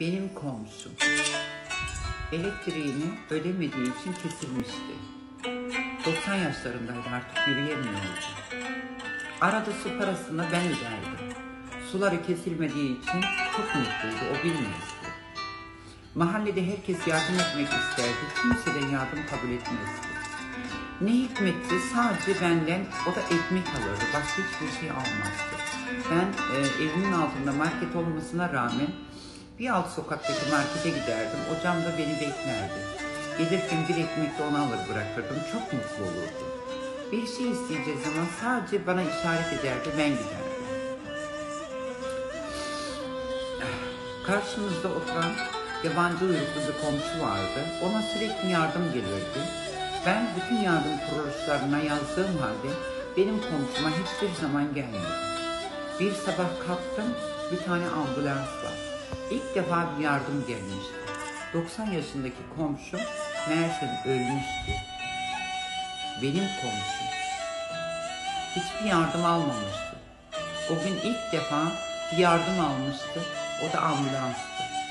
Benim komşum elektriğini ödemediği için kesilmişti. 90 yaşlarındaydı, artık yürüyemiyordu. Arada su parasını ben öderdim. Suları kesilmediği için çok mutluydu, o bilmezdi. Mahallede herkes yardım etmek isterdi, kimseden yardım kabul etmezdi. Ne hikmetse sadece benden, o da ekmek alırdı, başka hiçbir şey almazdı. Ben evimin altında market olmasına rağmen bir alt sokaktaki markete giderdim, o camda beni beklerdi. Gelirken bir ekmek de ona alır bırakırdım, çok mutlu olurdu. Bir şey isteyeceği zaman sadece bana işaret ederdi, ben giderdim. Karşımızda oturan yabancı uyruklu bir komşu vardı, ona sürekli yardım gelirdi. Ben bütün yardım kuruluşlarına yazdığım halde benim komşuma hiçbir zaman gelmedi. Bir sabah kalktım, bir tane ambulans var. İlk defa bir yardım gelmişti. 90 yaşındaki komşum meğersem ölmüştü. Benim komşum hiçbir yardım almamıştı. O gün ilk defa bir yardım almıştı, o da ambulanstı.